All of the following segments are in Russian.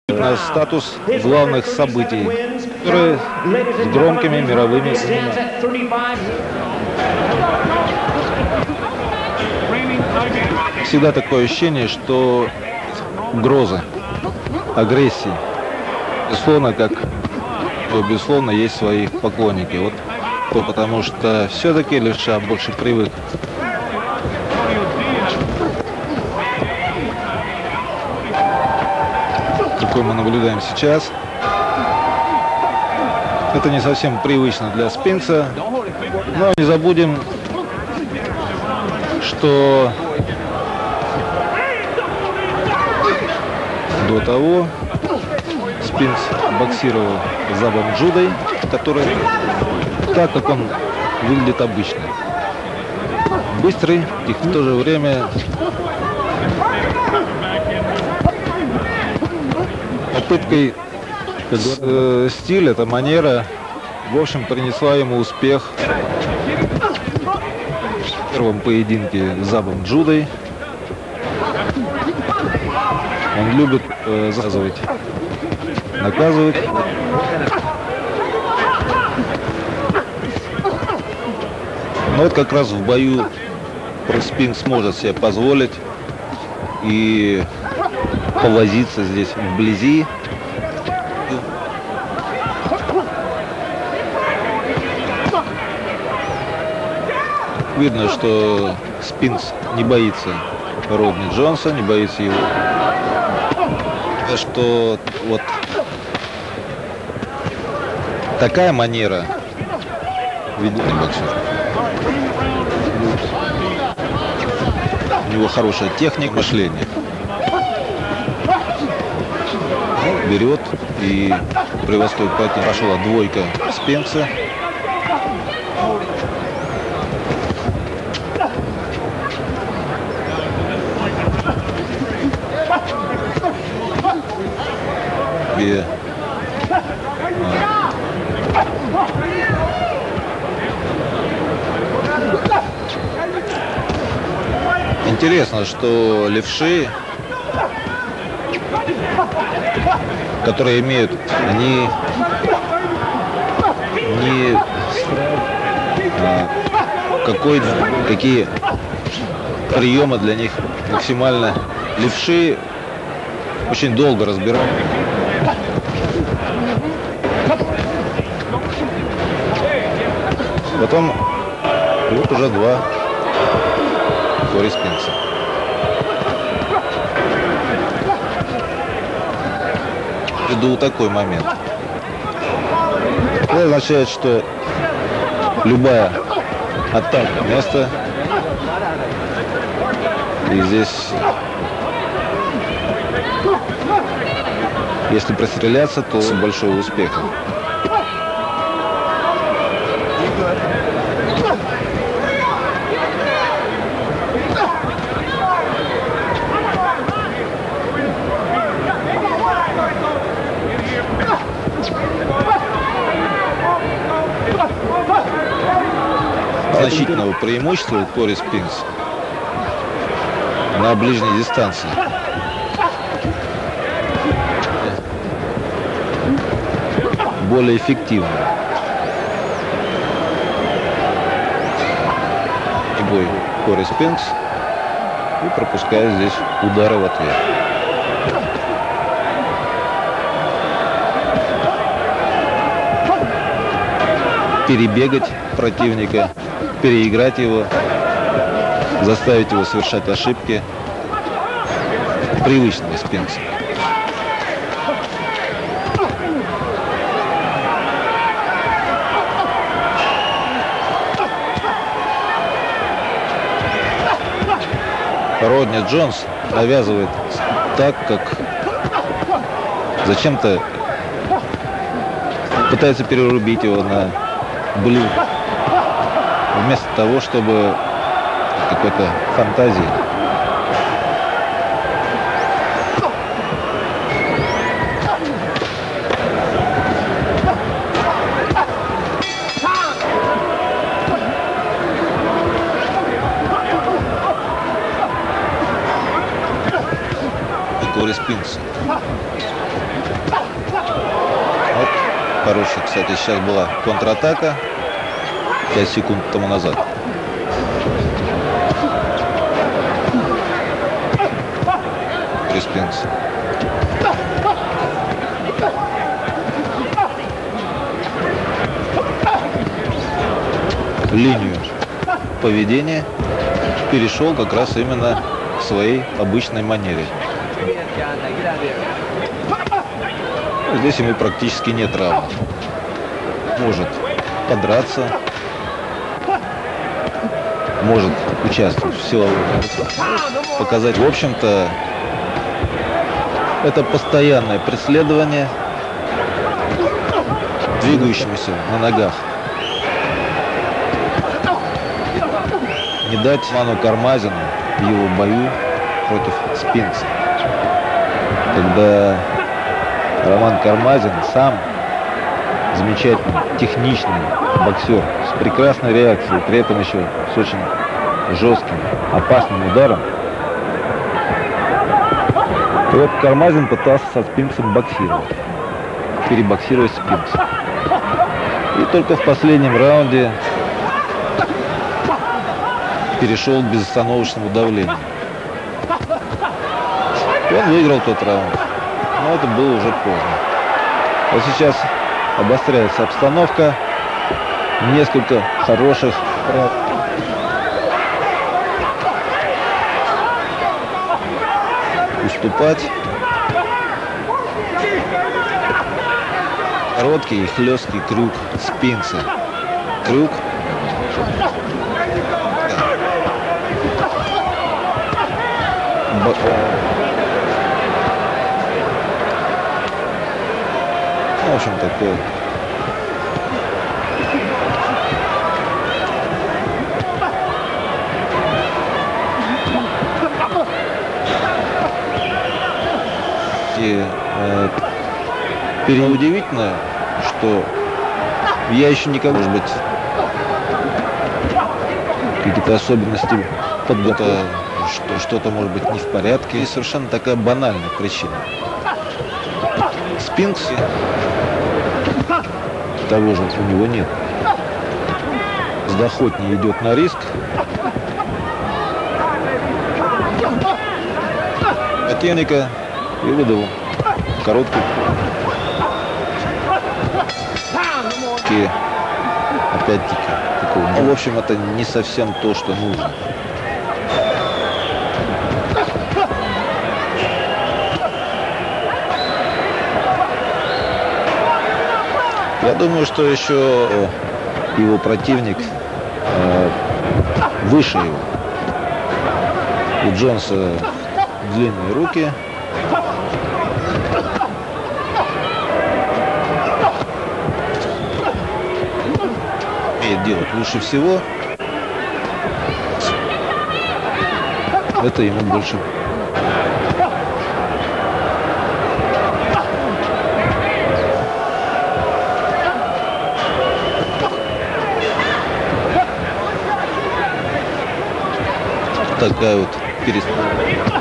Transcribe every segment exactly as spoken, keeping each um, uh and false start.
на статус главных событий, которые с громкими мировыми именами. Всегда такое ощущение, что угроза, агрессии, безусловно, как безусловно, есть свои поклонники. Вот потому что все-таки левша больше привык. Какой мы наблюдаем сейчас. Это не совсем привычно для Спинкса, но не забудем, что до того Спинкс боксировал с Забом Джудой, который так, как он выглядит обычно. Быстрый и в то же время попыткой э, стиль, эта манера, в общем, принесла ему успех в первом поединке с Забом Джудой. Он любит э, заказывать, наказывать. Но вот как раз в бою Спинкс может себе позволить и повозиться здесь вблизи. Видно, что Спинкс не боится Родни Джонса, не боится его. Что вот такая манера ведения боксера. У него хорошая техника мышления. Берет и превосходит противника. Пошла двойка Спинкса. И, а, интересно, что левши, которые имеют, они не а, какой, какие приемы для них максимально. Левши очень долго разбирают. Потом вот уже два Кори Спинкса. Иду такой момент. Это означает, что любая атака места, и здесь, если простреляться, то с большого успеха. Значительного преимущества у Кори Спинкс на ближней дистанции. Более эффективно. И бой Кори Спинкс. И пропускает здесь удары в ответ. Перебегать противника, переиграть его, заставить его совершать ошибки. Привычный Спинкс. Родни Джонс навязывает так, как зачем-то пытается перерубить его на блю, вместо того, чтобы какой-то фантазии. Кори Спинкс. хороший. Кстати, сейчас была контратака пять секунд тому назад. Криспинкс. Линию поведения перешел как раз именно в своей обычной манере. Здесь ему практически нет равных. Может подраться, может участвовать в силовых, показать. В общем-то, это постоянное преследование двигающимся на ногах. Не дать Ману Кармазину в его бою против Спинкса. Когда Роман Кармазин сам замечательный, техничный боксер с прекрасной реакцией, при этом еще с очень жестким, опасным ударом. И вот Кармазин пытался со Спинксом боксировать, перебоксировать Спинкса. И только в последнем раунде перешел к безостановочному давлению. И он выиграл тот раунд. Но это было уже поздно. Вот сейчас обостряется обстановка. Несколько хороших уступать. Короткий и хлесткий крюк Спинкса. Крюк. В общем, такой и э, переудивительно, что я еще никогда, может быть, какие-то особенности подготовки, что что-то может быть не в порядке. И совершенно такая банальная причина. Спинкс того же у него нет. Охотнее идет на риск. Противника и выдал короткий. И опять-таки такого. Ну, в общем, это не совсем то, что нужно. Я думаю, что еще его противник э, выше его. У Джонса длинные руки. Умеет делать лучше всего. Это ему больше. Такая вот перестрелка.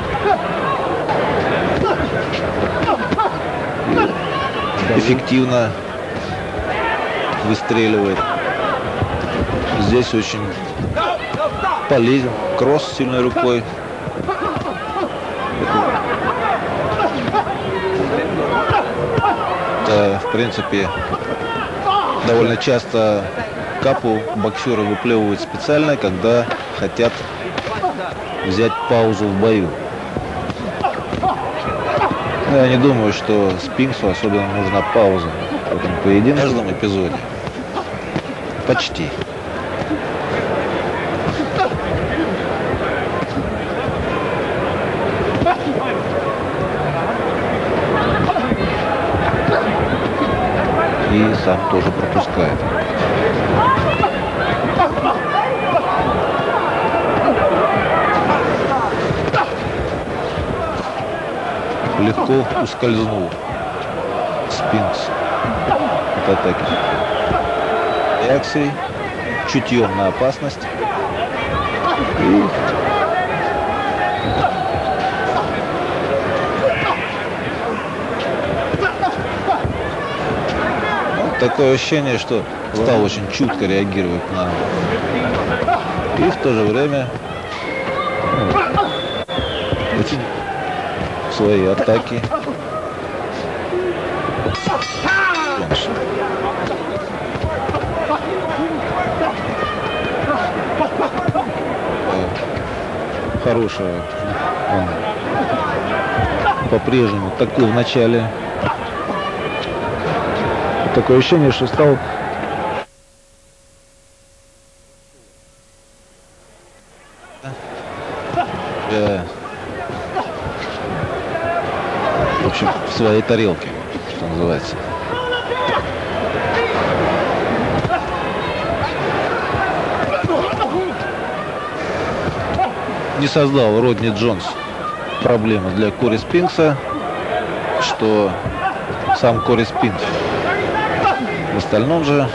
Эффективно выстреливает. Здесь очень полезен. Кросс сильной рукой. Это, в принципе, довольно часто капу боксеры выплевывают специально, когда хотят взять паузу в бою. Я не думаю, что Спинксу особенно нужна пауза в этом поединке. В каждом эпизоде. Почти. И сам тоже пропускает. Легко ускользнул Спинкс от атаки. Реакцией, чутьем на опасность. И Такое ощущение, что стал очень чутко реагировать на... И в то же время ну, очень свои атаки. Хорошая. Он по-прежнему такой в начале. Такое ощущение, что стал э, в общем, в своей тарелке, что называется. Не создал Родни Джонс проблемы для Кори Спинкса, что сам Кори Спинкс в остальном же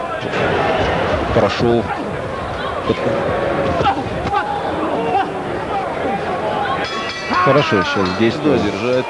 прошел под... Хорошо сейчас здесь держать.